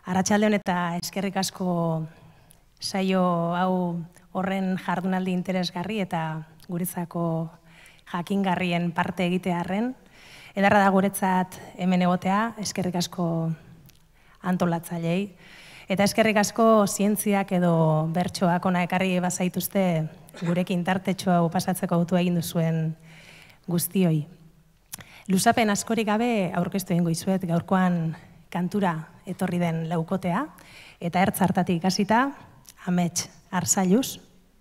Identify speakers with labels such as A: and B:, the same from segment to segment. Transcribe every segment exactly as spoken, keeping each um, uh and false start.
A: Arratsalde hon eta eskerrik asko saio hau horren jardunaldi interesgarri eta guretzako jakingarrien parte egitearren. Edarra da guretzat hemen egotea, eskerrik asko antolatzaileei. Eta eskerrik asko zientziak edo bertsoak ona ekarri bazaituzte gurekin tartetxo hau pasatzeko autu egin duzuen guztioi. Luzapen askorik gabe aurkeztu egingo dizuet gaurkoan kantura etorri den laukotea, eta ertz hartatik hasita, Amets Arsailuz.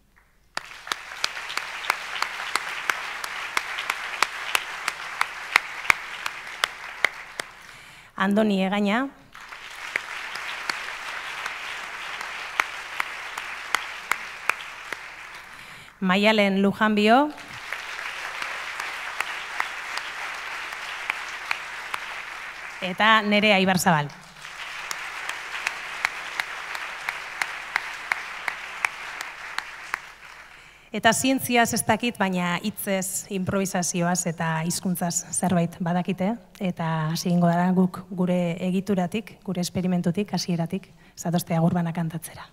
A: Andoni Egaña. Maialen Lujanbio. Eta Nerea Ibarzabal. Eta zientziaz ez dakit, baina hitzez, improvisazioaz eta hizkuntzaz zerbait badakite. Eta hasi egingo dara guk gure egituratik, gure esperimentutik, hasieratik, zatozte Agurbana kantatzera.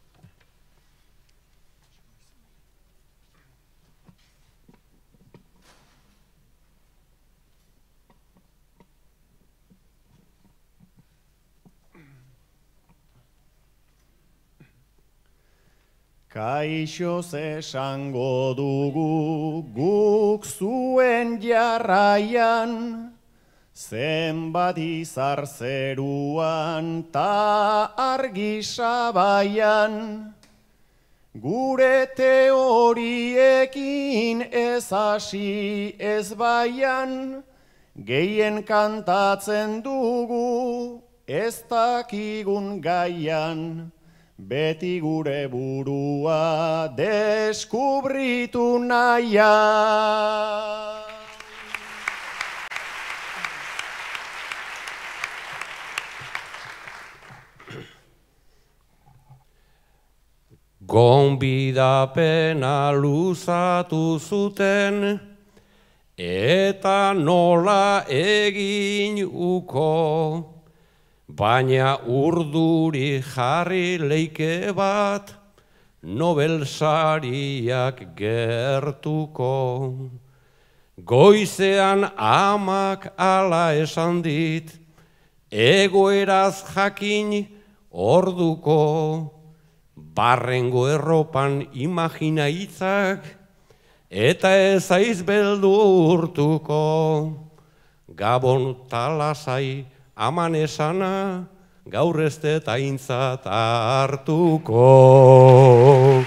B: Kaixoz esango dugu guk zuen jarraian, zenbat izar zeruan ta argi sabaian, gure teoriekin ez hasi ez baian, gehien kantatzen dugu ez dakigun gaian, beti gure burua deskubritu nahian.
C: Gonbidapena luzatu zuten, eta nola egin uko, baina urduri jarri leike bat, Nobel sariak gertuko. Goizean amak ala esan dit, egoeraz jakin orduko, barrengo erropan imagina hitzak, eta ez aiz beldurtuko. Gabon talasai aman esana, gaur ez dut aintzat hartuko.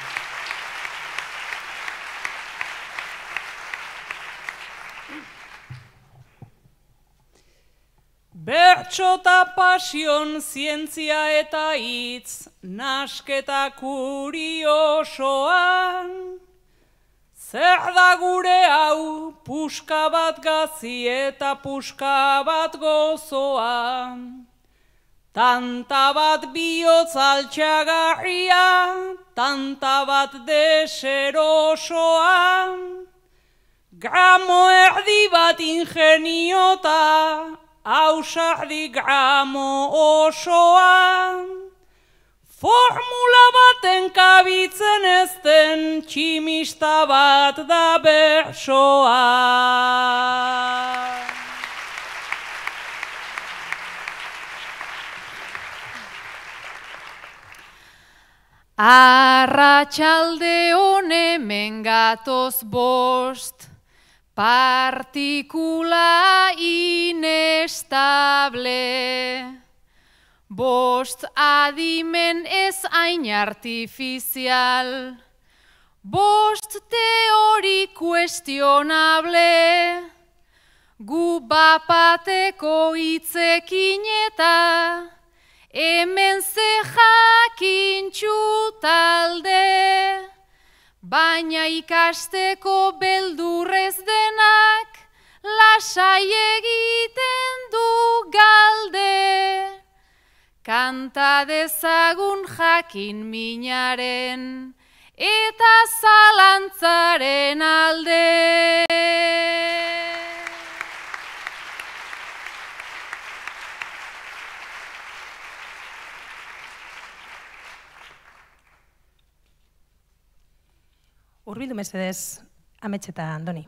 D: Bertso eta pasion, zientzia eta hitz, nasketa kuriosoan, zer da gure hau, puska bat gazi eta puska bat gozoa. Tanta bat bihotz altxagarria, tanta bat deserosoa. Gramo erdi bat ingeniota, ausardi gramo osoa. Formula baten kabitzen ez den tximista bat da bersoa.
E: Arratsalde on hemen gatoz bost, partikula inestable. Bost adimen ez hain artifizial, bost teori kuestionable, gu bapateko hitzekin eta hemen ze jakintxu talde, baina ikasteko beldurrez denak lasai egiten du galde. Kanta dezagun jakin minaren eta zalantzaren alde.
A: Hurbildu mesedez, Amets eta Andoni.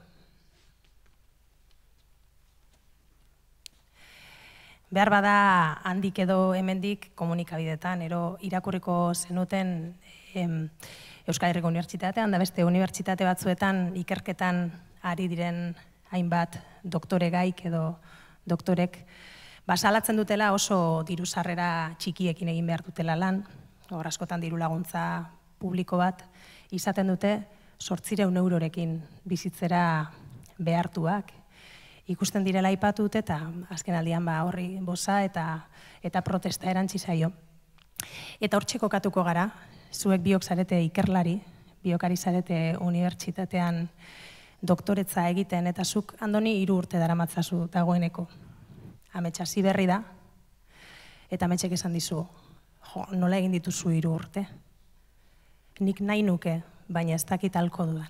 A: Behar bada handik edo hemendik komunikabidetan, ero irakurriko zenuten em, Euskal Herriko Unibertsitatean, da beste unibertsitate batzuetan ikerketan ari diren hainbat doktore gaik edo doktorek, basalatzen dutela oso diru sarrera txikiekin egin behar dutela lan, hor askotan diru laguntza publiko bat, izaten dute zortzireun eurorekin bizitzera behartuak. Ikusten direla aipatu dute eta azken aldian ba horri boza eta eta protesta erantzi zaio. Eta hortxe kokatuko gara, zuek biok zarete ikerlari, biokari zarete unibertsitatean doktoretza egiten, eta zuk, Andoni, hiru urte daramatzazu dagoeneko. Amets hasi berri da, eta Ametsek esan dizu, jo, nola egin dituzu hiru urte? Nik nahi nuke, baina ez dakit halko dudan.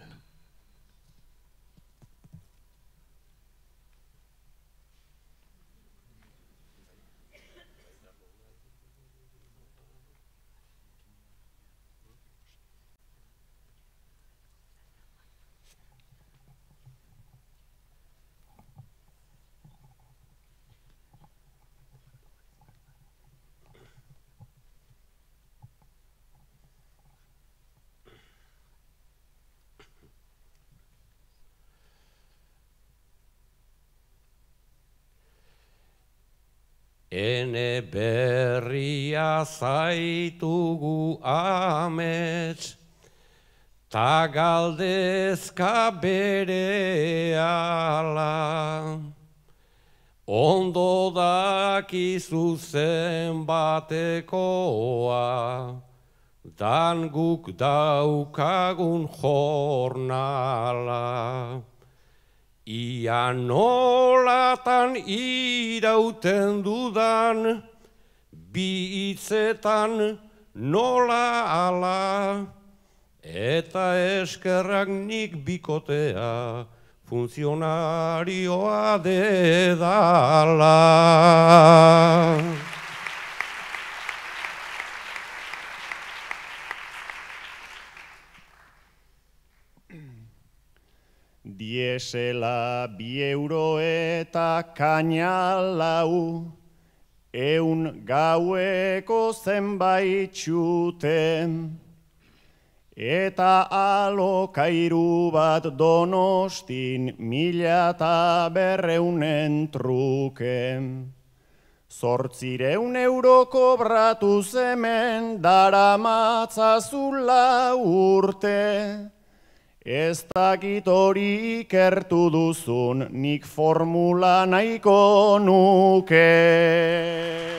C: Ene berria zaitugu Amets, ta galdezka berehala. Ondo dakizu zenbatekoa, dan guk daukagun jornala. Ia nolatan irauten dudan, bi hitzetan nola ala, eta eskerrak nik bikotea, funtzionarioa dedala.
B: Diesela bi euro eta kainalau, eun gaueko zenbait txute, eta alokairu bat Donostin mila eta berreunen truke. Zortzireun euro kobratu hemen daramatzazula urte, ez dakit hori ikertu duzun, nik formula nahiko nuke.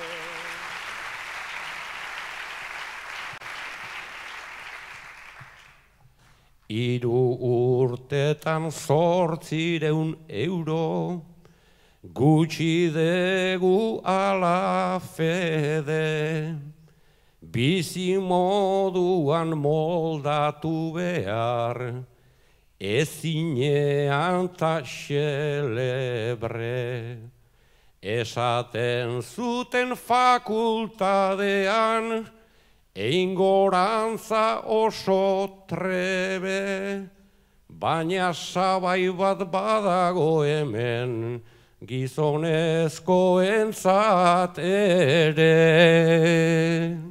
C: Hiru urtetan zortzireun euro, gutxi degu ala fede. Bizi moduan moldatu behar, ezinean ta xelebre. Esaten zuten fakultadean, eingorantza oso trebe, baina sabai bat badago hemen, gizonezkoentzat ere.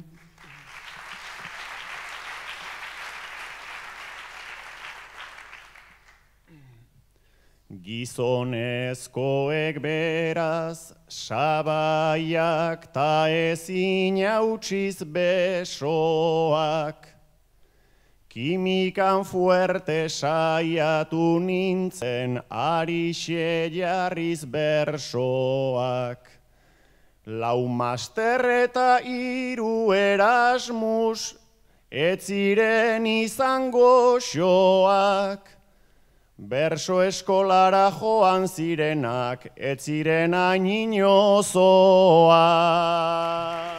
B: Gizonezkoek beraz, sabaiak ta ezin hautsiz besoak. Kimikan fuerte saiatu nintzen, arixe jarriz bersoak. Lau master eta hiru Erasmus, ez ziren izango xoak. Berso eskolara joan zirenak, ez ziren hain inozoak.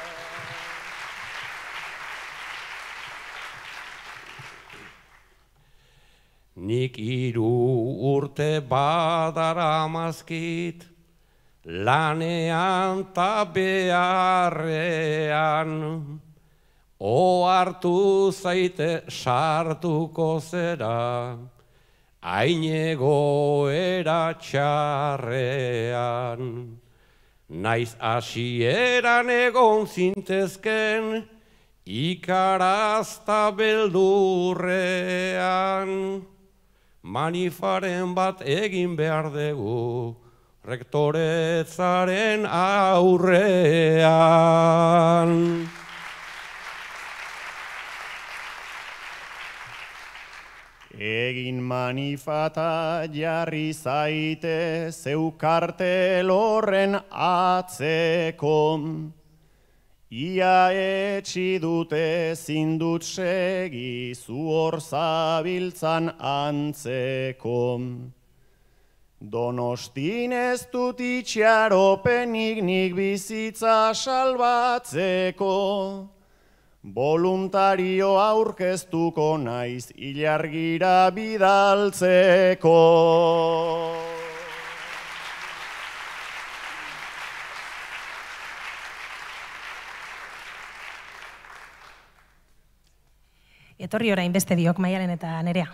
C: Nik hiru urte badaramazkit, lanean ta beharrean, ohartu zaite sartuko zera, ainegoera txarrean. Naiz hasieran egon zintezken, ikarazta beldurrean. Manifaren bat egin behar dugu, rektoretzaren aurrean.
B: Egin manifata jarri zaite zeu kartel horren atzeko. Ia etxi dute zindut segi zu hor zabiltzan antzeko. Donostin ez dut itxaropenik nik bizitza salbatzeko. Voluntario aurkeztuko naiz ilargira bidaltzeko.
A: Etorri orain beste diok Maialen eta Nerea.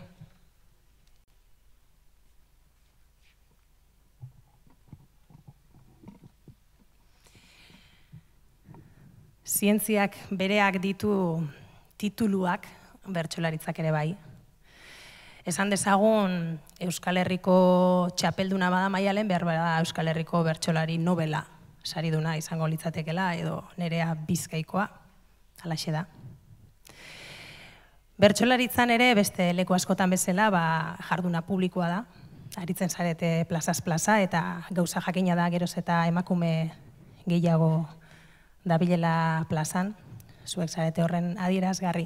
A: Zientziak bereak ditu tituluak, bertsolaritzak ere bai. Esan dezagun Euskal Herriko txapelduna bada Maialen, behar bada Euskal Herriko bertsolari nobela sariduna izango litzatekela, edo Nerea Bizkaikoa, halaxe da. Bertsolaritzan ere beste leku askotan bezala ba, jarduna publikoa da, aritzen zarete plazaz plaza, eta gauza jakina da geroz eta emakume gehiago dabilela plazan, zuek zarete horren adierazgarri.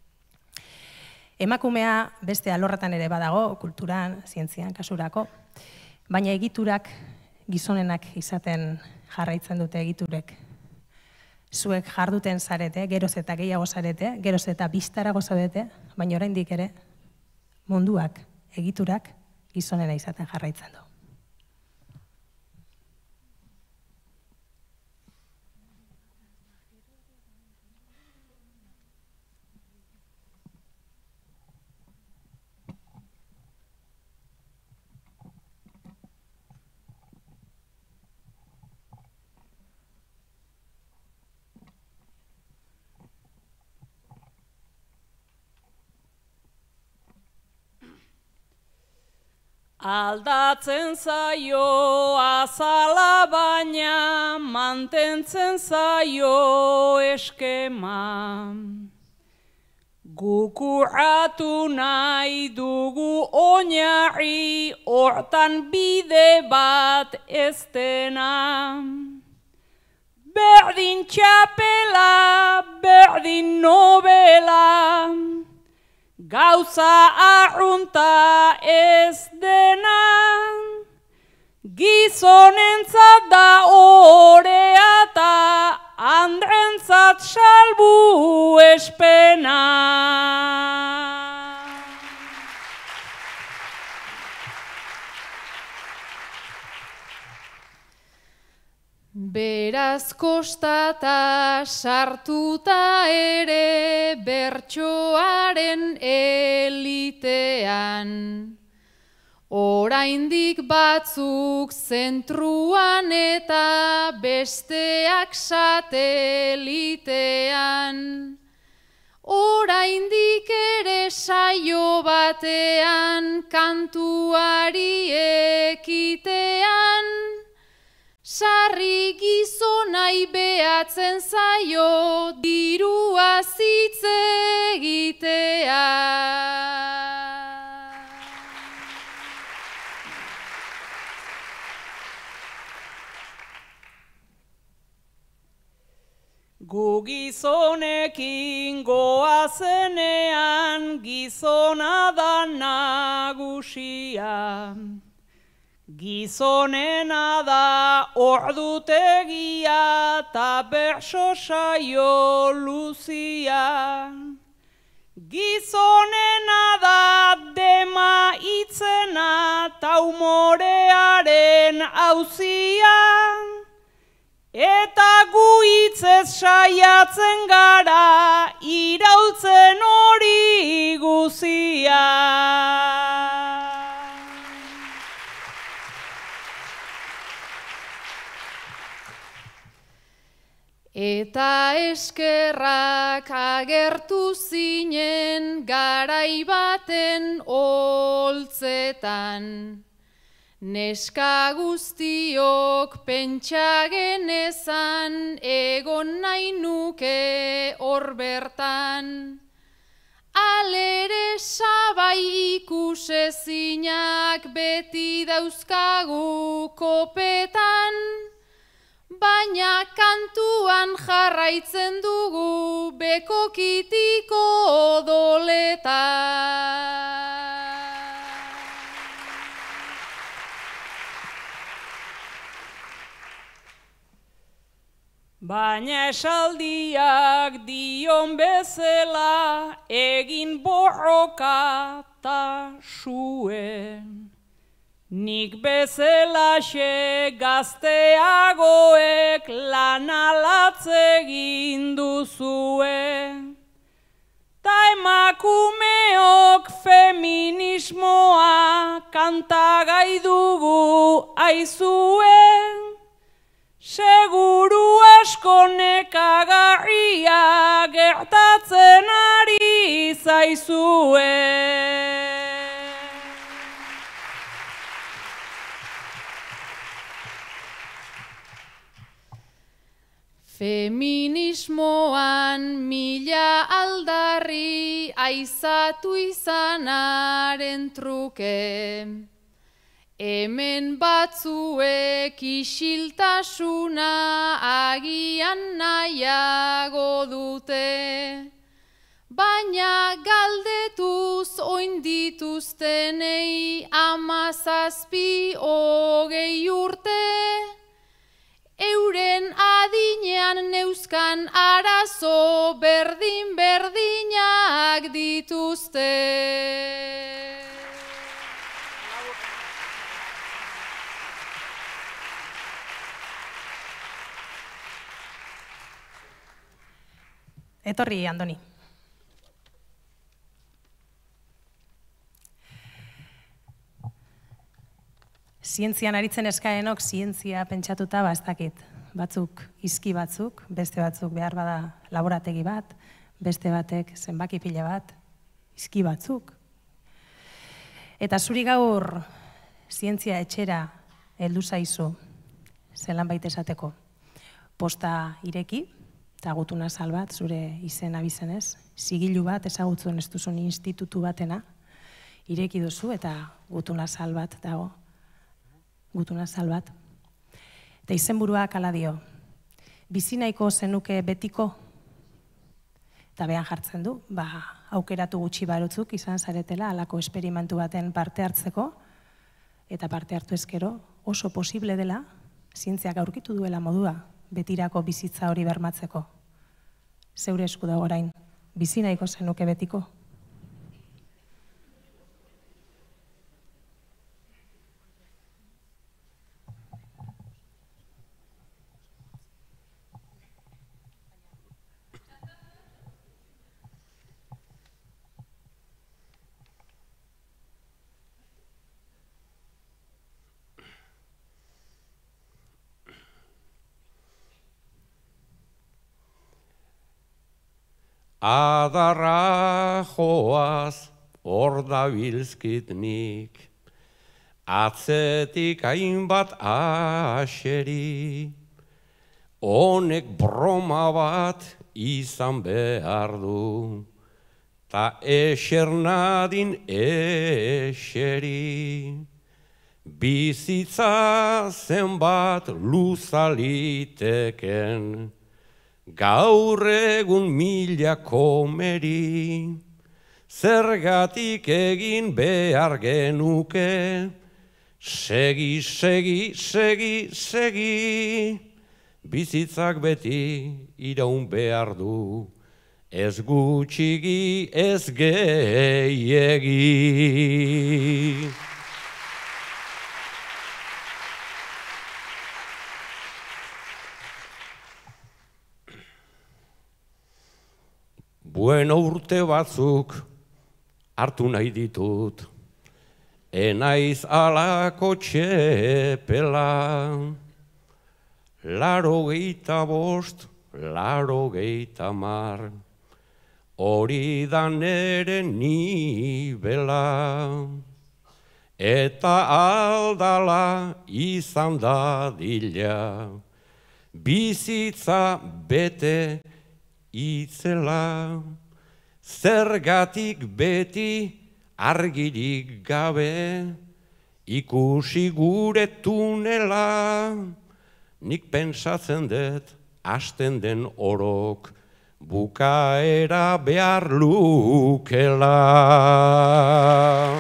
A: Emakumea beste alorretan ere badago, kulturan, zientzian, kasurako, baina egiturak gizonenak izaten jarraitzen dute egiturek. Zuek jarduten zarete, geroz eta gehiago zarete, geroz eta biztarago zarete, baina oraindik ere munduak, egiturak gizonena izaten jarraitzen du.
D: Aldatzen zaio azala baina mantentzen zaio eskema. Gukuratu nahi dugu oinarri hortan bide bat ez dena. Berdin txapela, berdin nobela, gauza arrunta ez dena, gizonentzat da orea eta andrentzat salbu espena.
E: Beraz kostata sartuta ere bertsoaren elitean, oraindik batzuk zentruan eta besteak satelitean, oraindik ere saio batean kantuari ekitean, sarri gizonai behatzen zaio dirua zitz egitea.
D: Gu gizonekin goazenean gizona da nagusia. Gizonena da ordutegia ta berso saio luzia. Gizonena da dema itzena ta umorearen auzia. Eta gu hitzez saiatzen gara
E: Eta eskerrak agertu zinen garai baten holtzetan. Neska guztiok pentsa genezan egon nahi nuke hor bertan. Alere sabai ikusezinak beti dauzkagu kopetan, baina kantuan jarraitzen dugu bekokitiko odoletan.
D: Baina esaldiak dion bezala egin borroka ta suen. Nik bezelaxe gazteagoek lan alatze egin duzue. Ta emakumeok feminismoa kantagai dugu aizue. Seguru asko nekagarria gertatzen ari zaizue.
E: Feminismoan mila aldarri aizatu izanaren truke. Hemen batzuek isiltasuna agian nahiago dute, baina galdetuz oin dituztenei amazazpi hogei urte, euren adinean neuzkan arazo berdin-berdinak dituzte.
A: Etorri, Andoni. Zientzian aritzen eskaenok zientzia pentsatuta ba ez dakit. Batzuk izki batzuk, beste batzuk behar bada laborategi bat, beste batek zenbaki pila bat, izki batzuk. Eta zuri gaur zientzia etxera heldu zaizu, zelan baita esateko, posta ireki, eta gutuna sal bat, zure izen abizenez, zigilu bat ezagutzen ez duzun institutu batena, ireki duzu eta gutuna sal bat dago, gutuna sal bat. Eta izenburuak hala dio, bizi nahiko zenuke betiko, eta behan jartzen du, ba, aukeratu gutxi barotzuk izan zaretela halako esperimentu baten parte hartzeko, eta parte hartu ezkero oso posible dela, zientziak aurkitu duela modua, betirako bizitza hori bermatzeko. Zeure esku dago orain, bizi nahiko zenuke betiko.
C: Adarra joaz hor dabilzkit nik, atzetik hainbat aseri, honek broma bat izan behar du, ta eser nadin eseri. Bizitza zenbat luzaliteken, gaur egun mila komeri, zergatik egin behar genuke, segi, segi, segi, segi, bizitzak beti iraun behar du, ez gutxigi, ez gehiegi. Bueno, urte batzuk hartu nahi ditut, enaiz alako txepela, laro geita bost laro geitamar. Hori da nere nibela, eta aldala izan da dila, bizitza bete itzela, zergatik beti argirik gabe, ikusi gure tunela, nik pentsatzen dut hasten den orok, bukaera behar lukela.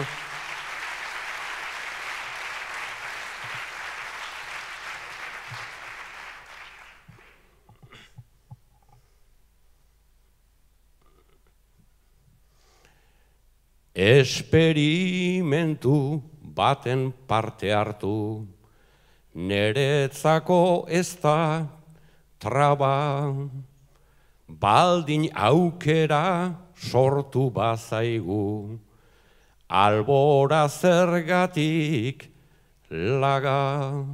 C: Esperimentu baten parte hartu, neretzako ez da traba, baldin aukera sortu bazaigu, albora zergatik laga.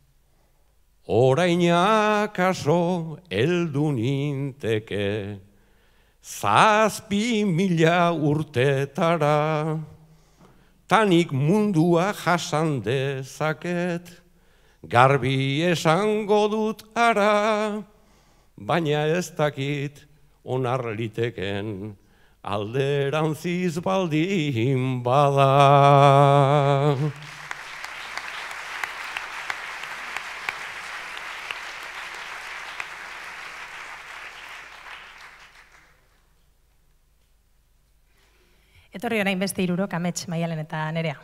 C: Orainak aso heldu ninteke, zazpi mila urtetara, tanik mundua jasan dezaket, garbi esango dut ara, baina ez dakit onar liteken alderantziz baldin bada.
A: Etorri orain beste hirurok, Amets, Maialen eta Nerea.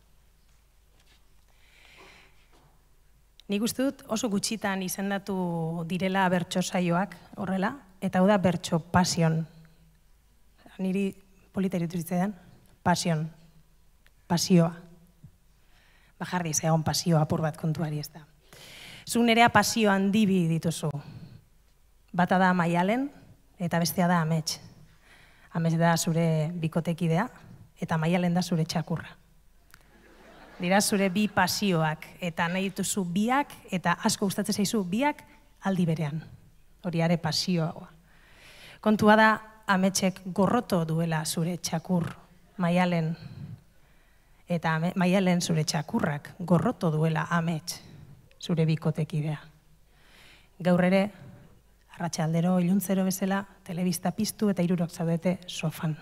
A: Nik uste dut oso gutxitan izendatu direla bertso saioak horrela, eta hau da bertso pasion. Niri polita iruditu zitzaidan, pasion, pasioa. Bajarri egon pasioa apur bat kontuari ez da. Zu Nerea pasio handibi dituzu. Bata da Maialen eta bestea da Amets. Amets da zure bikotekidea eta Maialen da zure txakurra. Dira zure bi pasioak eta nahi dituzu biak eta asko gustatzen zaizu biak aldi berean. Hori are pasioa. Kontua da Ametsek gorroto duela zure txakur Maialen eta Maialen zure txakurrak gorroto duela Amets zure bikotekidea. Gaur ere arratsaldero iluntzero bezala telebista piztu eta hirurok zaudete sofan.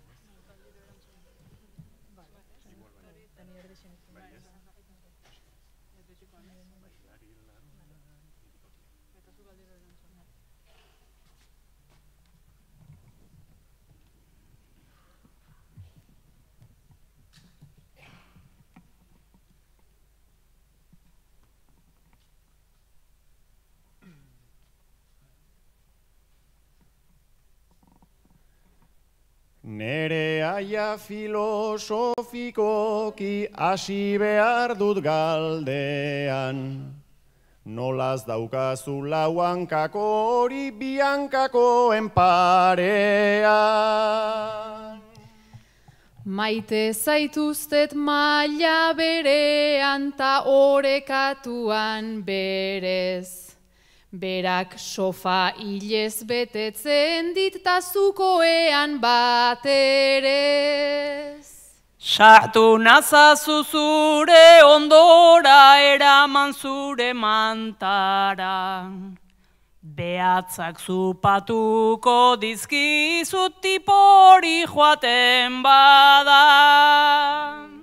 B: Nerea ja filosofikoki hasi behar dut galdean, nolaz daukazu lau hankako hori bi hankakoen parean.
E: Maite zaituztet maila berean ta orekatuan berez. Berak sofa hilez betetzen dit ta zukoean baterez.
D: Sartu nazazu zure ondora eraman zure mantara. Behatzak zupatuko dizkizu tipori joaten bada.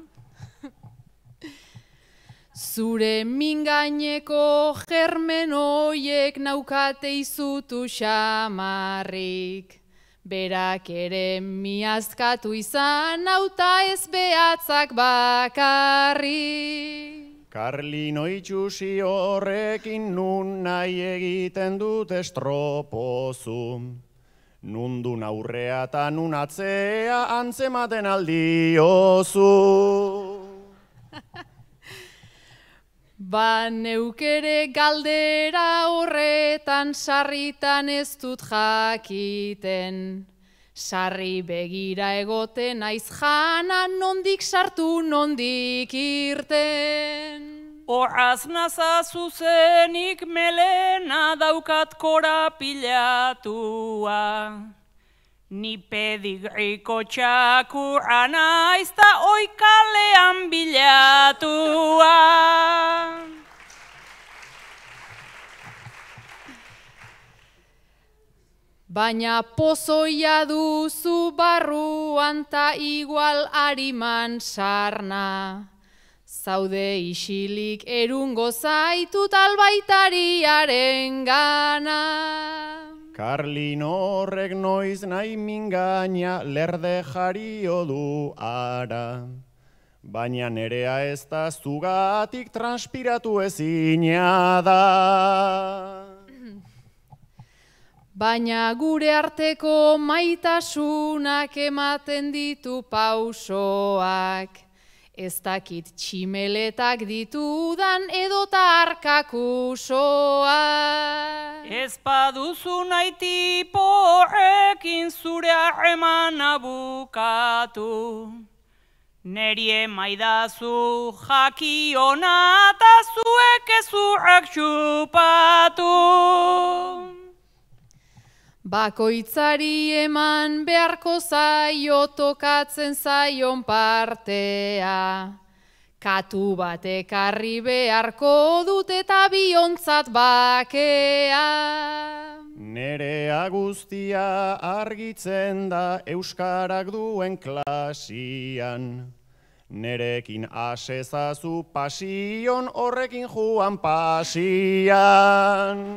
E: Zure mingaineko germen hoiek naukate izutu xamarrik. Berak ere miazkatu izan nauta ez behatzak bakarrik.
B: Karlino itxusi horrekin nun nahi egiten dut estropozu. Nundun aurrea eta nun atzea antzematen aldiozu.
E: Ba neukere galdera horretan sarritan ez dut jakiten. Sarri begira egoten naiz jana nondik sartu nondik irten.
D: Horaz naza zuzenik melena daukat korapilatua. Ni pedigriko txakurra naiz ta oikalean bilatua.
E: Baina pozoia duzu barruan ta igual ariman sarna. Zaude isilik erungo zaitut albaitariaren gana.
B: Karlin horrek noiz nahi mingaina lerde jario du ara. Baina nerea ez da zugatik transpiratu ezina da.
E: Baina gure arteko maitasunak ematen ditu pausoak. Ez dakit tximeletak ditudan edota arkakusoak.
D: Ez baduzu nahi tiporrekin zure harremana bukatu. Neri emaidazu jakiona eta zuek ezurrak txupatu.
E: Bakoitzari eman beharko zaio tokatzen zaion partea. Katu bat ekarri beharko dut eta biontzat bakea.
B: Nerea guztia argitzen da euskarak duen klasian. Nerekin asezazu pasion horrekin joan pasian.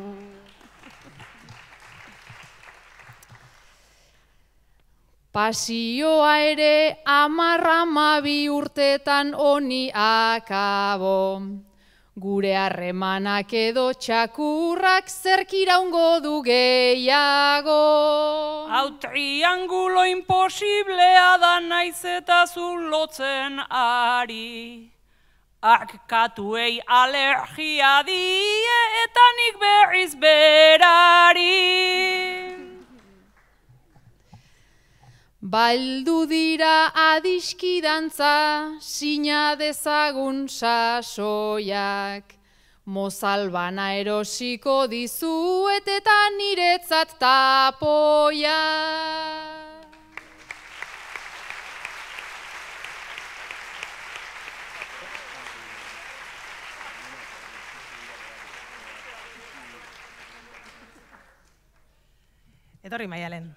E: Pasioa ere amarra amabi urtetan honi akabo. Gure harremanak edo txakurrak zerkiraungo du gehiago.
D: Hau triangulo imposiblea da naiz eta zulotzen ari. Arkatuei alergia die eta nik berriz berari.
E: Baldu dira adiskidantza, sina dezagun sasoiak. Mozalbana erosiko dizuet eta niretzat tapoia.
A: Etorri Maialen.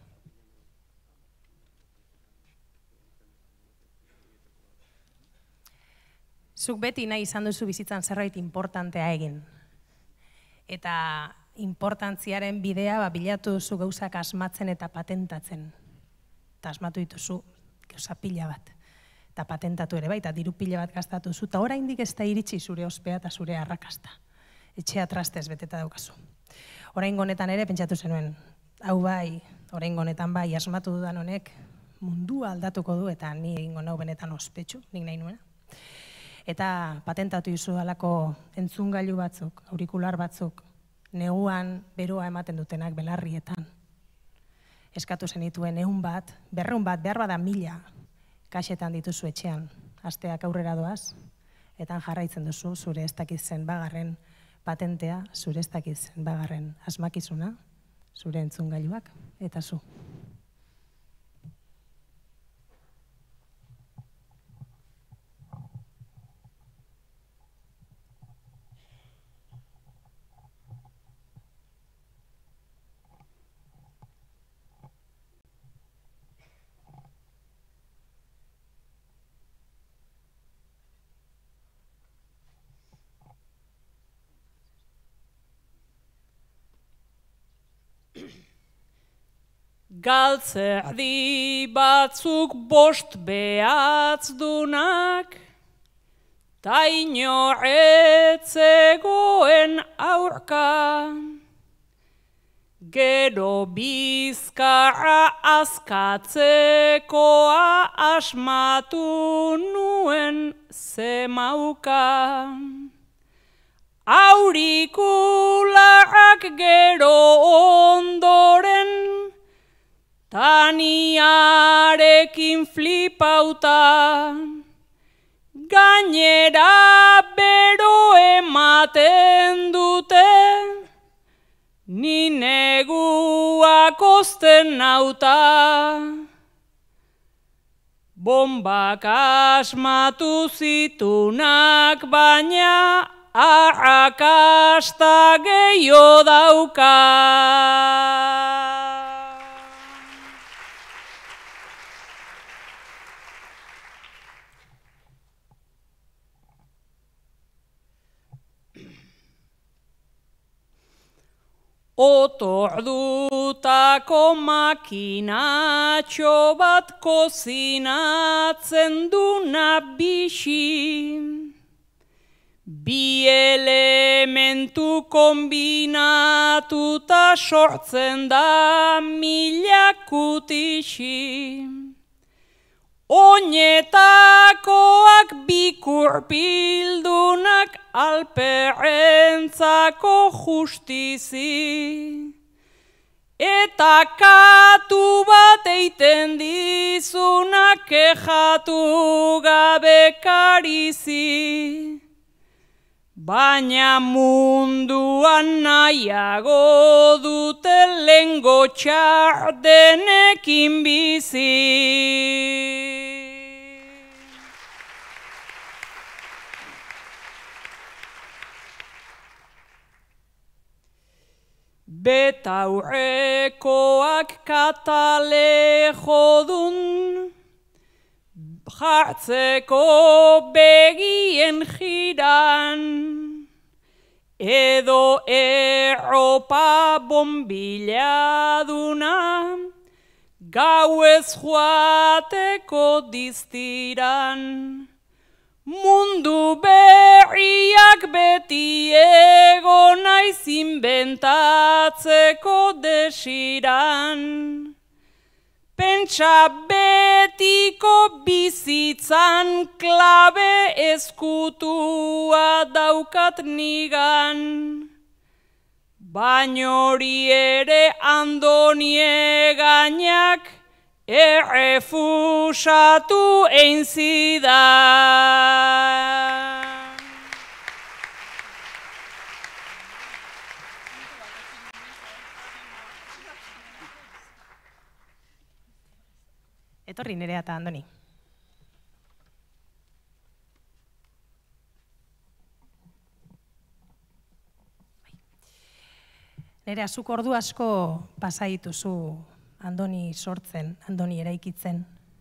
A: Zuk beti nahi izan duzu bizitzan zerbait importantea egin. Eta importantziaren bidea ba, bilatu duzu gauzak asmatzen eta patentatzen. Eta asmatu dituzu gauza pila bat. Eta patentatu ere bai, eta diru pila bat gastatu zu. Eta oraindik ez da iritsi zure ospea eta zure arrakasta. Etxea trastez beteta daukazu. Oraingo honetan ere pentsatu zenuen. Hau bai, oraingo honetan bai, asmatu dudan honek mundua aldatuko du eta ni egingo nau benetan ospetsu, nik nahi nuena. Eta patentatu izu dalako entzungailu batzuk, aurikular batzuk, neguan beroa ematen dutenak belarrietan. Eskatu zenituen ehun bat, berreun bat, behar bada mila, kaxetan dituzu etxean, asteak aurrera doaz, eta jarraitzen duzu zure ez dakitzen bagarren patentea, zure ez dakitzen bagarren asmakizuna, zure entzungailuak, eta zu.
D: Galtzerdi batzuk bost behatzdunak, ta inoretzegoen aurka. Gero bizkarra askatzekoa asmatu nuen zemauka. Aurikularrak gero ondoren, taniarekin flipauta, gainera bero ematen dute, ni neguak osten nauta. Bombak asmatu zitunak baina arrakasta gehiago dauka. Otordutako makinatxo bat kozinatzen duna bixi. Bi elementu kombinatuta sortzen da mila kutixi. Oinetakoak bikurpildunak alperrentzako justizi. Eta katu bat eiten dizunak kejatu gabe karizi. Baina munduan nahiago dute lengo txar denekin bizi. Betaurrekoak katale jodun, jartzeko begien jiran, edo erropa bombiladuna, gauez joateko diztiran. Mundu berriak beti ego naiz inventatzeko desiran. Pentsa betiko bizitzan klabe ezkutua daukat nigan. Baina hori ere Andonie gainak errefusatu egin zidan.
A: Etorri Nerea eta Andoni. Nerea, zuk ordu asko pasa dituzu Andoni sortzen, Andoni eraikitzen.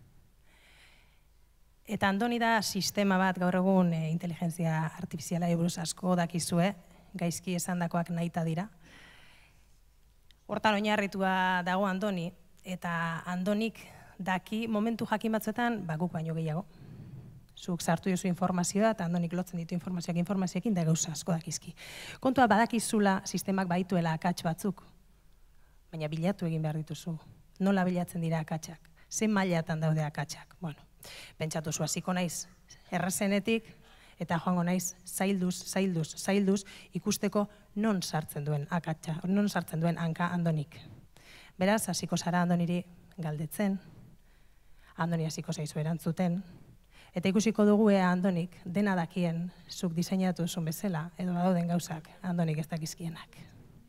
A: Eta Andoni da sistema bat gaur egun e, inteligentzia artifiziala buruz asko dakizue, gaizki esandakoak nahita dira. Hortan oinarritua dago Andoni, eta Andonik daki momentu jakin batzuetan bakuk baino gehiago. Zuk sartu duzu informazioa eta Andonik lotzen ditu informazioak informazioekin da gauza asko dakizki. Kontua badakizula sistemak baituela akats batzuk, baina bilatu egin behar dituzu. Nola bilatzen dira akatsak? Zein mailatan daude akatsak? Bueno, pentsatu zu hasiko naiz errazenetik eta joango naiz zailduz, zailduz, zailduz ikusteko non sartzen duen akatsa, non sartzen duen hanka Andonik. Beraz, hasiko zara Andoniri galdetzen, Andoni hasiko zaizu erantzuten, eta ikusiko dugu ea Andonik dena dakien zuk diseinatu duzun bezala, edo dauden gauzak Andonik ez dakizkienak.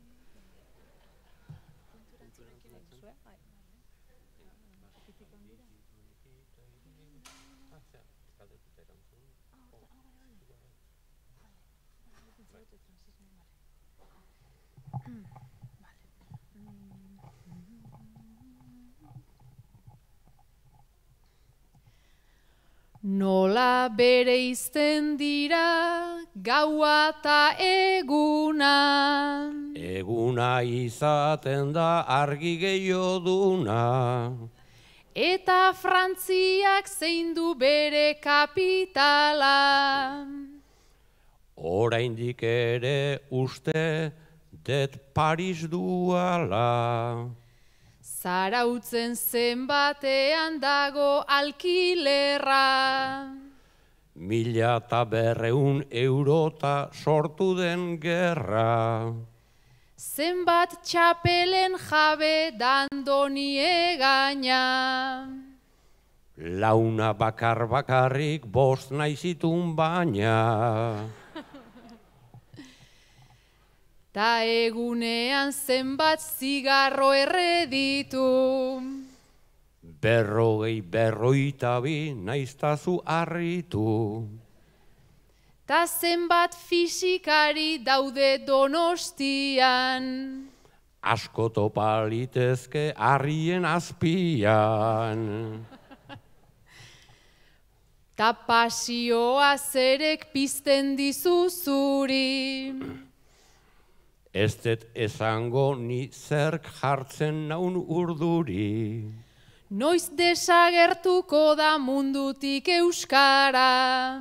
E: Nola bereizten dira gaua eta eguna.
C: Eguna izaten da argi gehioduna.
E: Eta Frantziak zein du bere kapitala.
C: Oraindik ere uste det Paris duala.
E: Zarautzen zenbatean dago alkilerra.
C: Mila eta berreun eurota sortu den gerra.
E: Zenbat txapelen jabe Andoni egaina.
C: Launa bakar bakarrik bost naizitun baina.
E: ta egunean zenbat zigarro erreditu.
C: Berrogei berroita bi naiztazu harritu.
E: Ta zenbat fisikari daude Donostian.
C: Asko topa litezke harrien azpian.
E: Ta pasioa zerek pizten dizu zuri.
C: Ez dut esango ni zerk jartzen naun urduri.
E: Noiz desagertuko da mundutik euskara.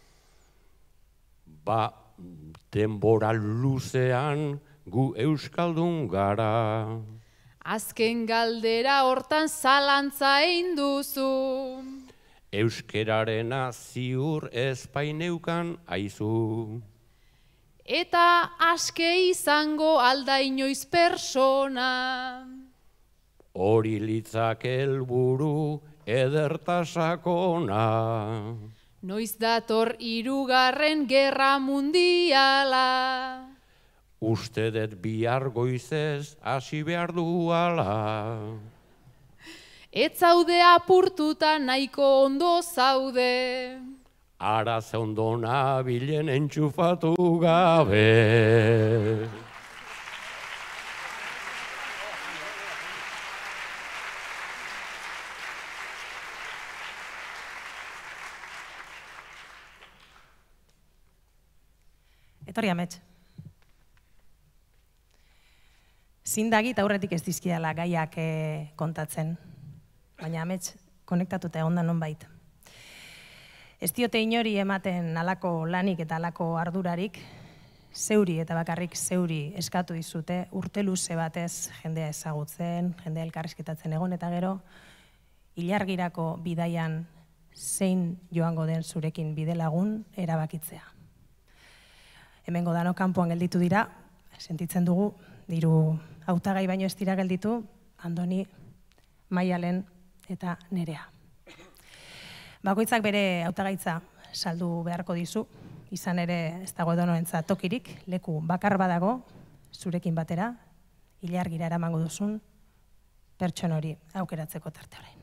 C: Ba, denbora luzean gu euskaldun gara.
E: Azken galdera hortan zalantza egin duzu.
C: Euskerarena ziur espaineukan aizu.
E: Eta aske izango alda inoiz persona.
C: Hori litzak helburu edertasakona.
E: Noiz dator hirugarren gerra mundiala.
C: Uste dut bihar goizez hasi behar duala.
E: Ez zaude apurtuta nahiko ondo zaude.
C: Ara ze ondo nabilen entxufatu gabe.
A: Etorri amets. Zindagit aurretik ez dizkiala gaiak kontatzen, baina amets konektatuta egon da nonbait. Ez diote inori ematen alako lanik eta alako ardurarik, zeuri eta bakarrik zeuri eskatu dizute, urte luze batez jendea ezagutzen, jendea elkarrizketatzen egon, eta gero, ilargirako bidaian zein joango den zurekin bidelagun erabakitzea. Hemengo dano kanpoan gelditu dira, sentitzen dugu, diru hautagai baino ez dira gelditu, Andoni, Maialen eta Nerea. Bakoitzak bere hautagaitza saldu beharko dizu, izan ere ez dago edonoentzat tokirik, leku bakar badago, zurekin batera, ilargira eramango duzun, pertson hori aukeratzeko tarte orain.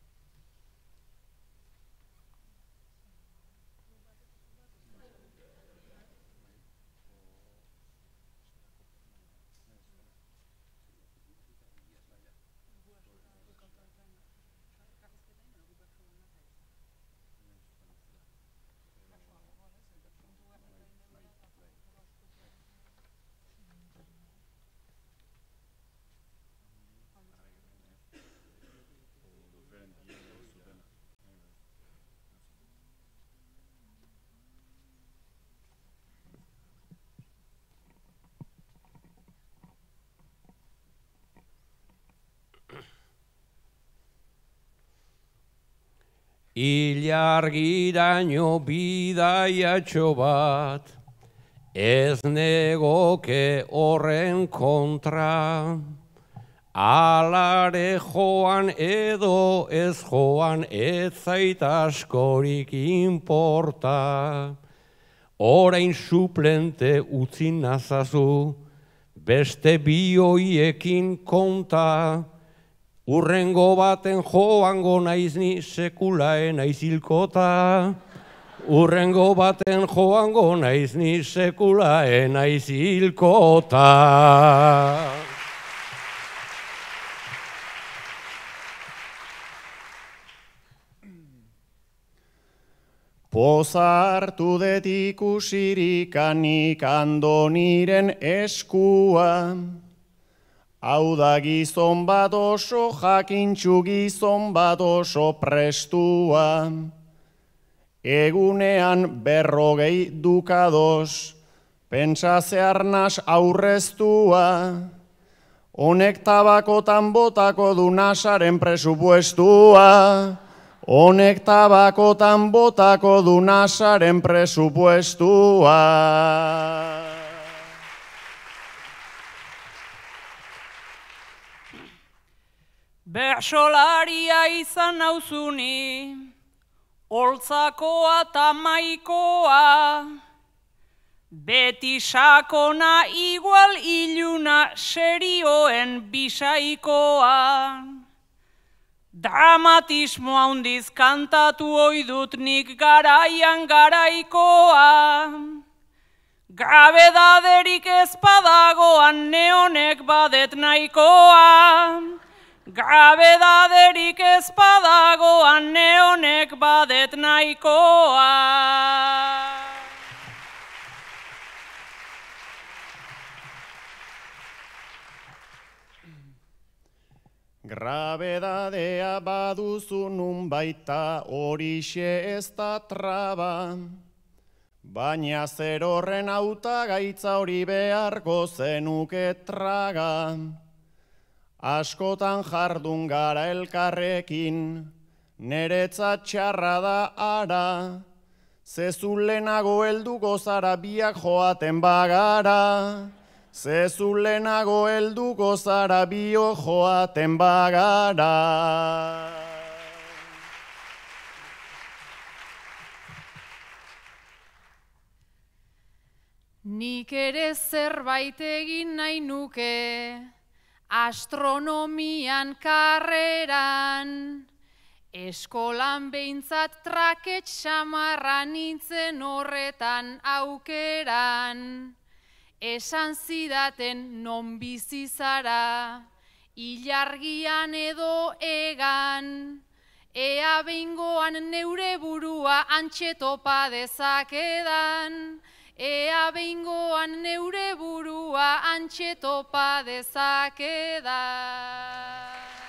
C: Ilargiraino bidaiatxo bat, ez negoke horren kontra, alare joan edo ez joan ez zait askorik inporta, orain suplente utzi nazazu, beste bioiekin konta, urrengo baten joango naiz ni sekulaen aizilkota. Urrengo baten joango naiz ni sekulaen aizilkota.
B: Poza hartu det ikusirik anik Andoniren eskua. Hau da gizon bat oso jakintxu, gizon bat oso prestua. Egunean berrogei dukados, pentsa zeharnaz aurreztua. Honek tabakotan botako du nasaren presupuestua. Honek tabakotan botako du nasaren presupuestua.
D: Bersolaria izan nauzuni, holtzakoa eta maikoa, Beti sakona igual iluna serioen bisaikoa. Dramatismo handiz kantatu oidut nik garaian garaikoa. Grabedaderik ez badagoan neonek badet nahikoa. Grabedaderik ez badagoan neonek badet nahikoa.
B: Grabedadea baduzu nun baita horixe ez da traba, baina zer horren hautagaitza hori beharko zenuke traga. Askotan jardun gara elkarrekin, neretzat txarra da ara, zezu lehenago helduko zara biak joaten bagara. Zezu lehenago helduko zara bio joaten bagara.
E: Nik ere zerbait egin nahi nuke, astronomian karreran, eskolan behintzat trakets xamarra nintzen horretan aukeran. Esan zidaten non bizi zara, ilargian edo egan, ea behingoan neure burua antxe topa dezakedan, ea behingoan neure burua antxe topa dezakedan.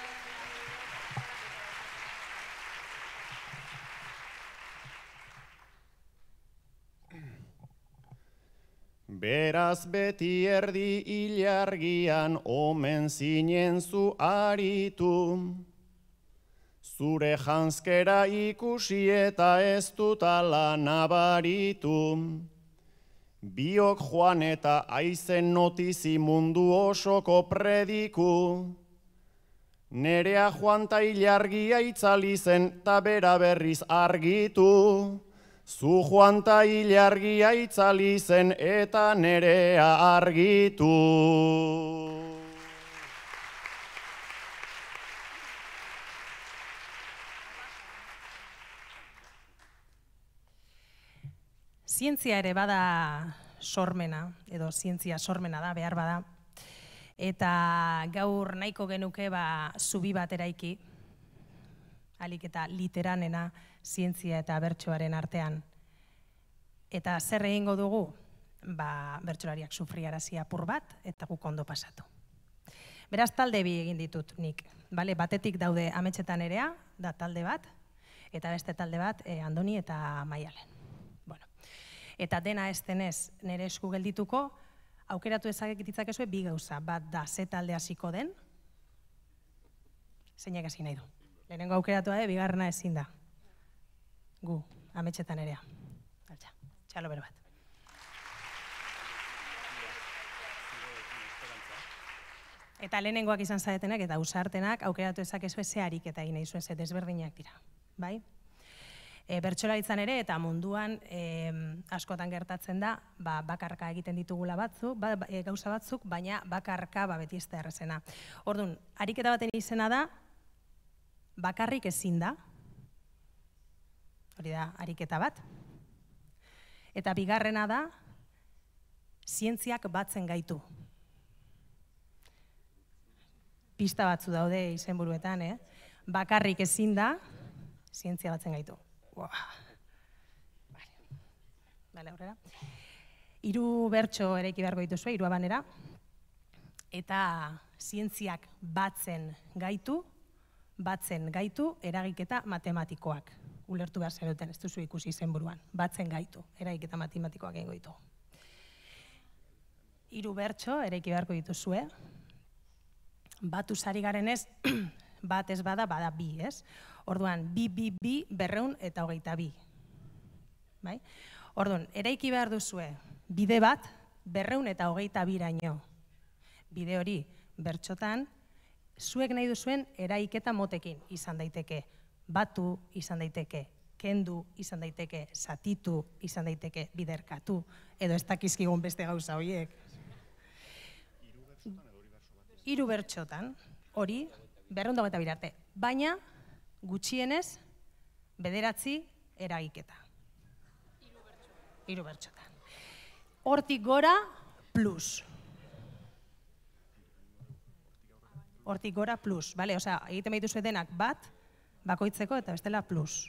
B: Beraz beti erdi ilargian omen zinen zu aritu, zure janzkera ikusi eta ez dut ala nabaritu. Biok joan eta aizen notizi mundu osoko prediku, nerea joan ta ilargia itzali zen ta bera berriz argitu. Zu joan ta ilargia itzali zen eta nerea argitu.
A: Zientzia ere bada sormena, edo zientzia sormena da, behar bada. Eta gaur nahiko genuke ba zubi bat eraiki, alik eta literanena, zientzia eta bertsoaren artean. Eta zer egingo dugu? Ba, bertsolariak sufriarazi apur bat eta guk ondo pasatu. Beraz, talde bi egin ditut nik. Bale, batetik daude ametsetan erea, da talde bat, eta beste talde bat eh, Andoni eta Maialen. Bueno, eta dena ez denez nire esku geldituko, aukeratu ezagititzakezue bi gauza. Bat da, ze talde hasiko den, zeinek hasi nahi du. Lehenengo aukeratu da, bigarrena ezin da. Gu, ametsetan erea. Altxa, txalo bero bat. Eta lehenengoak izan zaretenak eta ausartenak aukeratu ezakezue ze ariketa egin nahi zuen, ze desberdinak dira. Bai? E, bertsolaritzan ere eta munduan e, askotan gertatzen da, ba, bakarka egiten ditugula batzuk, ba, e, gauza batzuk, baina bakarka ba, beti ez da errezena. Orduan, ariketa baten izena da, bakarrik ezin da, hori da, ariketa bat. Eta bigarrena da, zientziak batzen gaitu. Pista batzu daude izenburuetan, eh? Bakarrik ezin da, zientzia batzen gaitu. Bale, aurrera. Hiru bertso eraiki beharko dituzue, hiru abanera. Eta zientziak batzen gaitu, batzen gaitu eragiketa matematikoak. Ulertu behar zenuten, ez duzu ikusi izenburuan. Batzen gaitu, eragiketa matematikoak egingo ditu. Hiru bertso eraiki beharko dituzue. Batu sari garen ez, bat ez bada, bada bi, ez? Orduan, bi, bi, bi, berreun eta hogeita bi. Bai? Orduan, eraiki behar duzue, bide bat, berreun eta hogeita biraino. Bide hori, bertxotan, zuek nahi duzuen eraiketa motekin izan daiteke. Batu izan daiteke, kendu izan daiteke, zatitu izan daiteke, biderkatu, edo ez dakizkigun beste gauza horiek. Hiru bertxotan, hori, berrehun eta hogeita bi arte, baina gutxienez bederatzi eragiketa. Hiru bertxotan. Hortik gora, plus. Hortik gora, plus. Bale, osea, egiten behituzu denak bat, bakoitzeko eta bestela plus.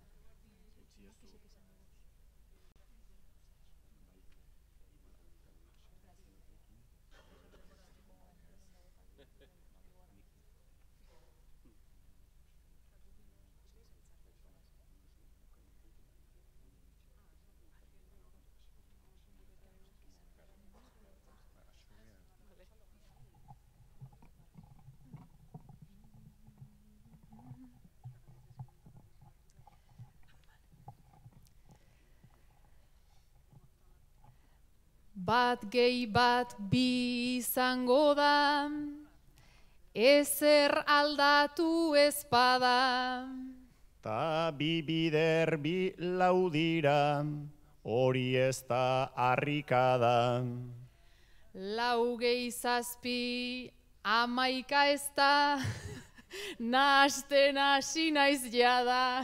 E: Bat gehi bat bi izango da, ezer aldatu ezpada.
B: Ta bi bider bi lau dira, hori ez da harrikada.
E: Lau gehi zazpi amaika ez da, nahasten hasi naiz jada.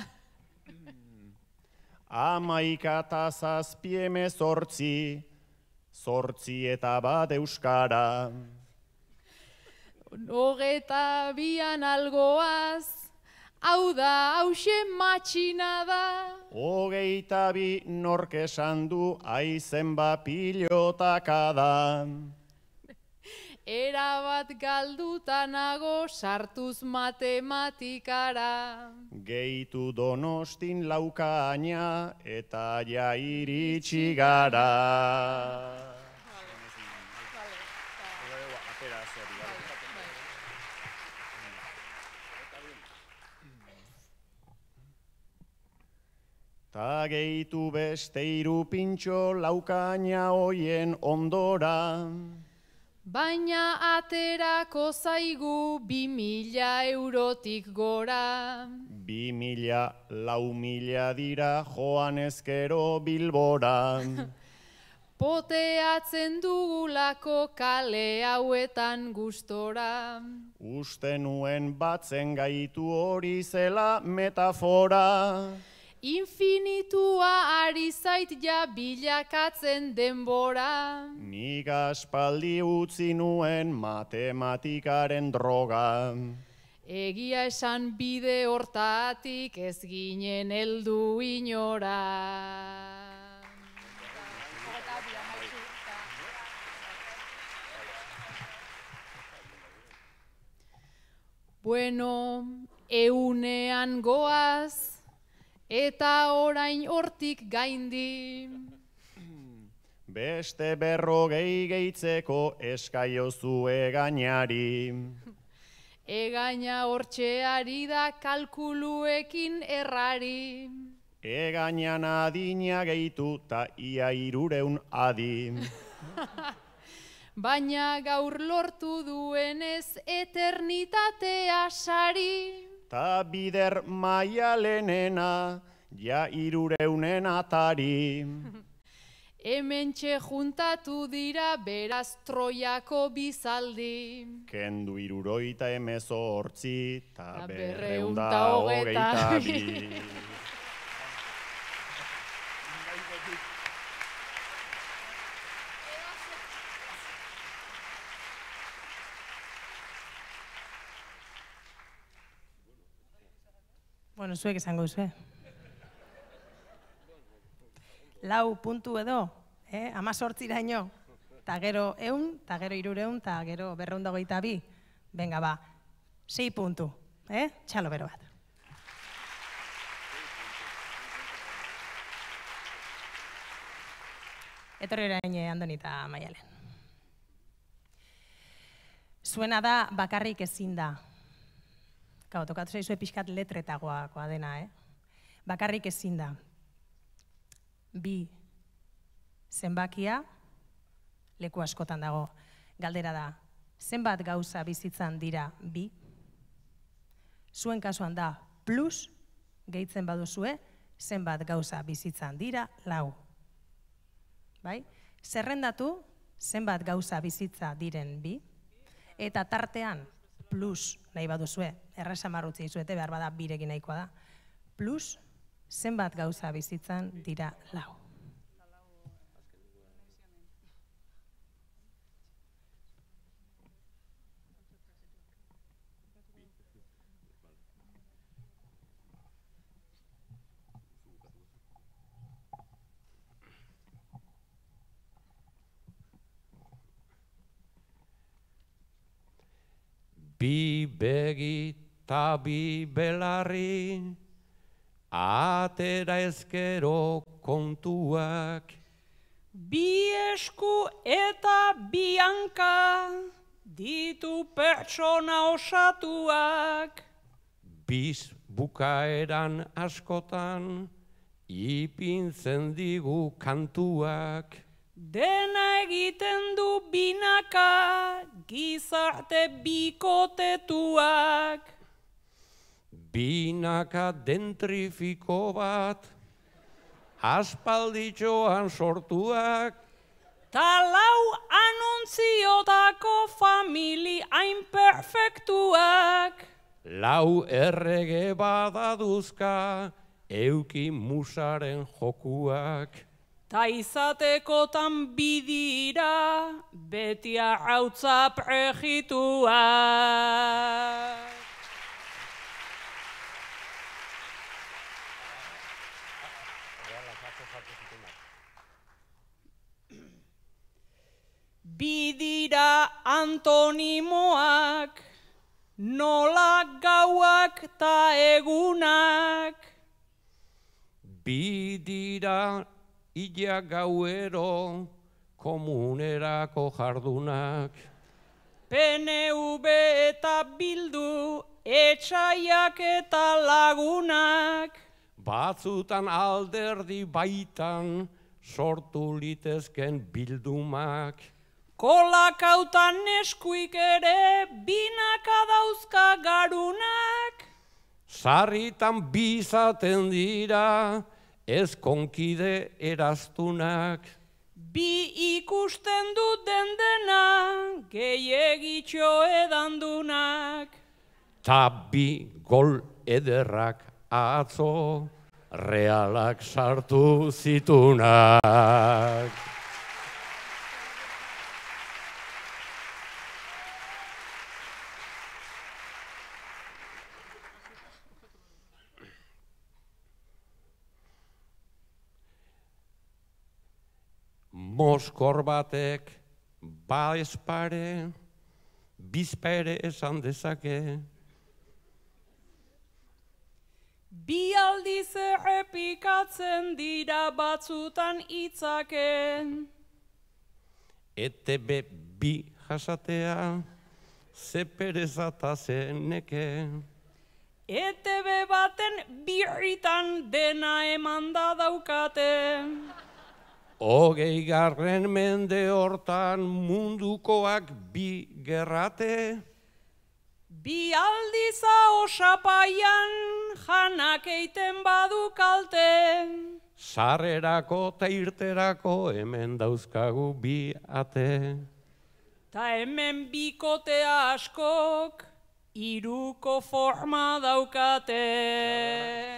B: Amaika eta zazpi hemezortzi, zortzi eta bat euskara.
E: Hogeta bian algoaz, hau da hause matxina da.
B: Hogeita bi nork esan du aizen ba pilotaka da.
E: Erabat galdutanago sartuz matematikara.
B: Gehitu Donostin laukaina eta ja iritsi gara. Ta gehitu beste hiru pintxo laukaina hoien ondora.
E: Baina aterako zaigu bi mila eurotik gora.
B: Bi mila, lau mila dira joan ezkero Bilbora.
E: Poteatzen dugulako kale hauetan gustora.
B: Uste nuen batzen gaitu hori zela metafora.
E: Infinitua ari zait ja bilakatzen denbora.
B: Nik aspaldi utzi nuen matematikaren droga.
E: Egia esan bide hortatik ez ginen heldu inora. Bueno, eunean goaz, eta orain hortik gaindi.
B: Beste berrogei gehitzeko eskaiozu egainari.
E: Egaina hortxeari da kalkuluekin errari.
B: Egainan adina gehitu ta ia irureun adi.
E: Baina gaur lortu duenez eternitatea sari.
B: Ta bider maialenena, ja irureunen atari.
E: Hementxe juntatu dira beraz Troiako bizaldi.
B: Kendu iruroita hemezortzi, ta
E: Ta
B: berreunda
E: berreunda
B: hogeita
E: hogeita
B: bi.
A: Bueno, zuek esango zue. Lau puntu edo, eh? Amazortziraino, eta gero eun, eta gero irureun, eta gero berreunda hogeita bi. Venga, ba, sei puntu, eh? Txalo bero bat. Etorri orain Andoni eta Maialen. Zuena da bakarrik ezin da. Gau, tokatu zaizue pixkat letretagoakoa dena, eh? Bakarrik ezin da. Bi zenbakia leku askotan dago. Galdera da, zenbat gauza bizitzan dira bi? Zuen kasuan da plus, gehitzen baduzue, zenbat gauza bizitzan dira, lau. Bai? Zerrendatu, zenbat gauza bizitza diren bi, eta tartean, plus, nahi baduzue, erresamarrutzi izuete, behar bada birekin nahikoa da, plus, zenbat gauza bizitzan dira lau.
C: Bi begi ta bi belarri, atera ezkero kontuak.
D: Bi esku eta bi hanka, ditu pertsona osatuak.
C: Biz bukaeran askotan, ipintzen digu kantuak.
D: Dena egiten du binaka, gizarte bikotetuak.
C: Binaka dentrifiko bat, aspalditxoan sortuak.
D: Ta lau anuntziotako famili hain perfektuak.
C: Lau errege badaduzka, euki musaren jokuak.
D: Ta izatekotan bidira, beti arrautza prejituak. Bidira antonimoak, nola gauak ta egunak.
C: Bidira ia gauero komunerako jardunak.
D: P N V eta Bildu, etxaiak eta lagunak.
C: Batzutan alderdi baitan sortu litezken bildumak.
D: Kolakautan eskuik ere binaka dauzka garunak.
C: Sarritan bizaten dira ez konkide eraztunak.
D: Bi ikusten dut den dena, gehiegitxo edandunak.
C: Ta bi gol ederrak atzo, realak sartu zitunak. Moskor batek ba espare, bizpere esan dezake.
D: Bi aldiz errepikatzen dira batzutan hitzaken.
C: E T B bi jasatea, ze perezata zeneke.
D: E T B baten birritan dena emanda daukate.
C: Hogei garren mende hortan mundukoak bi gerrate.
D: Bi aldiza osapaian janak eiten badu kalte.
C: Sarrerako ta irterako hemen dauzkagu bi ate.
D: Ta hemen bikotea askok hiruko forma daukate.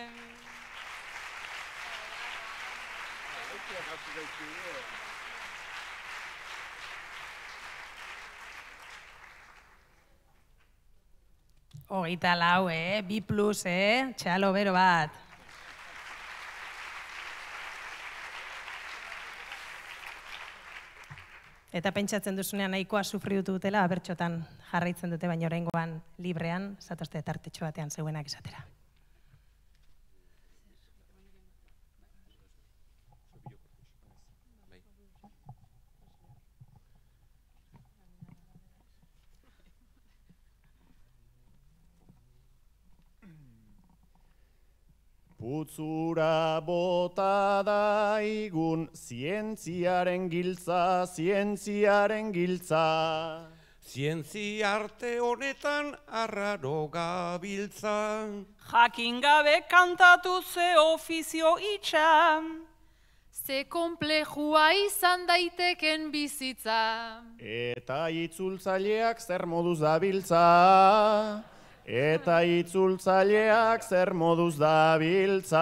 A: Hogeita lau, eh? Bi plus, eh? Txalo bero bat. Eta pentsatzen duzunean nahikoa sufri dutela, abertxotan jarraitzen dute, baina oraingoan librean, zatozte tartetxo batean zeuenak esatera.
B: Putzura bota daigun, zientziaren giltza, zientziaren giltza.
C: Zientzi arte honetan arraro gabiltza.
D: Jakin gabe kantatu ze ofizio itxa.
E: Ze komplejua izan daiteken bizitza.
B: Eta itzultzaileak zer moduz dabiltza. Eta itzultzaileak zer moduz dabiltza.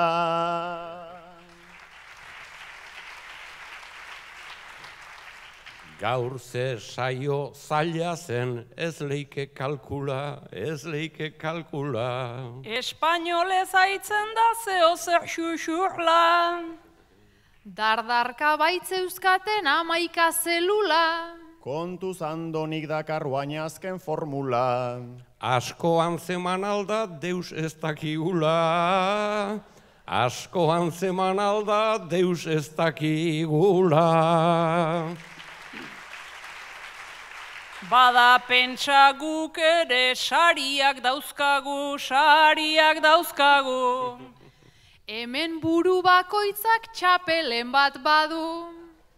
C: Gaur ze saio zaila zen, ez leike kalkula, ez leike kalkula.
D: Espainolez aitzen da zeo zer xuxurla.
E: Dardarka baitze euskaten amaika zelula.
B: Kontuz andonik dakar azken formula.
C: Asko antzeman alda deus ez dakigula. Asko antzeman alda deus ez dakigula.
D: Bada pentsa guk ere sariak dauzkagu, sariak dauzkagu.
E: Hemen buru bakoitzak txapelen bat badu.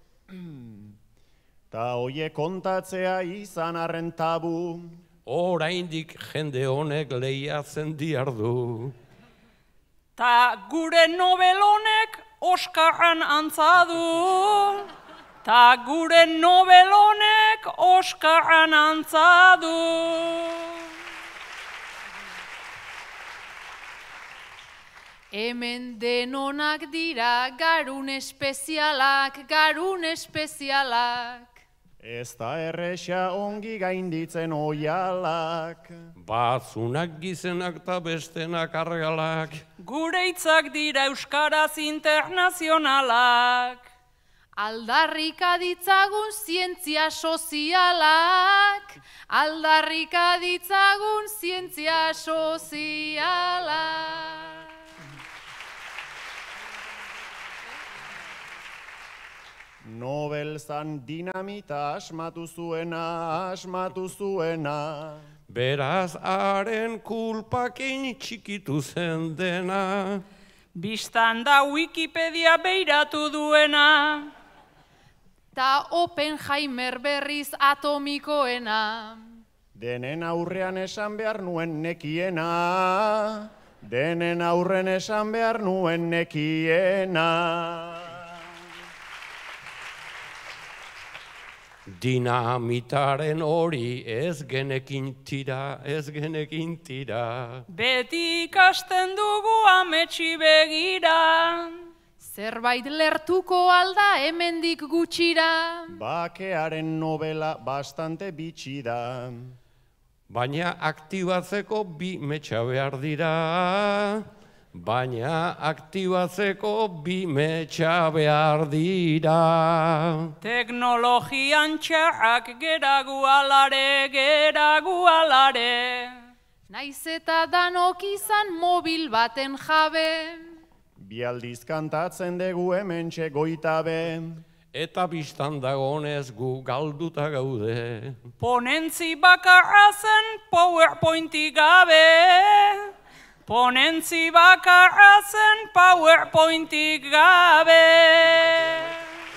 B: Ta hoie kontatzea izan arren tabu.
C: Oraindik jende honek lehiatzen diardu.
D: Ta gure nobelonek Oskarran antzadu. Ta gure nobelonek Oskarran antzadu.
E: Hemen denonak dira garun espezialak, garun espezialak.
B: Ez da erresa ongi gainditzen oialak.
C: Batzunak gizenak ta bestenak argalak.
D: Gure hitzak dira euskaraz internazionalak.
E: Aldarrika ditzagun zientzia sozialak. Aldarrika ditzagun zientzia sozialak.
B: Nobel zan dinamita asmatu zuena, asmatu zuena.
C: Beraz haren kulpakin txikitu zen dena.
D: Bistan da Wikipedia beiratu duena.
E: Ta Oppenheimer berriz atomikoena.
B: Denen aurrean esan behar nuen nekiena. Denen aurren esan behar nuen nekiena.
C: Dinamitaren hori ez genekin tira, ez genekin tira.
D: Beti ikasten dugu ametsi begira.
E: Zerbait lertuko alda hemendik gutxira.
B: Bakearen novela bastante bitxi da.
C: Baina aktibatzeko bi metxa behar dira. Baina aktibatzeko bi metxa behar dira.
D: Teknologian txarrak geragu alare, geragu alare.
E: Naiz eta danok izan mobil baten jabe.
B: Bi aldiz kantatzen dugu hementxe goitabe.
C: Eta bistan dagonez gu galduta gaude.
D: Ponentzi bakarra zen PowerPointik gabe. Ponentzi bakarra zen PowerPointik gabe.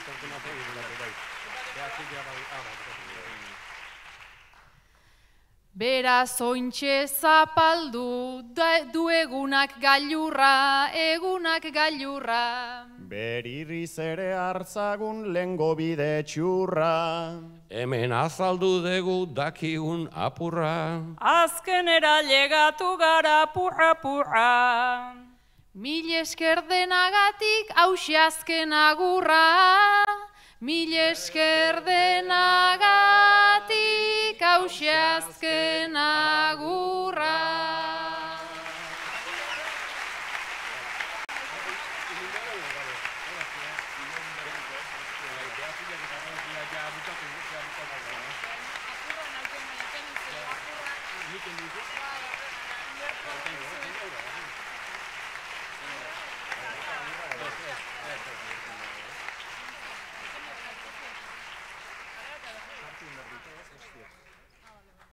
E: Beraz ointxe zapaldu du egunak gailurra, egunak gailurra.
B: Beririz ere hartzagun lengo bide txurra.
C: Hemen azaldu dugu dakigun apurra.
D: Azkenera llegatu gara purra-purra.
E: Mil esker denagatik hauxe azken agurra. Mil esker denagatik.